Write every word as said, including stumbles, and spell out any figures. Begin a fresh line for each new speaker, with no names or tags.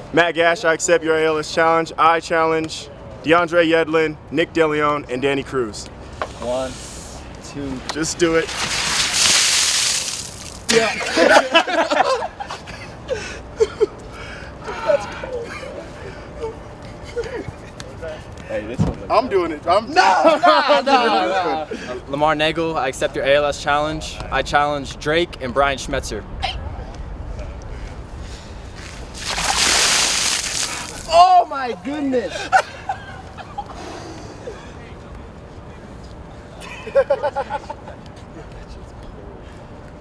Matt Gash, I accept your A L S challenge. I challenge DeAndre Yedlin, Nick DeLeon, and Danny Cruz.
One, two.
Just do it.
Yeah. Hey, this one's like
I'm doing it. I'm
no, no, no, no.
Lamar Neagle, I accept your A L S challenge. I challenge Drake and Brian Schmetzer.
Oh my goodness!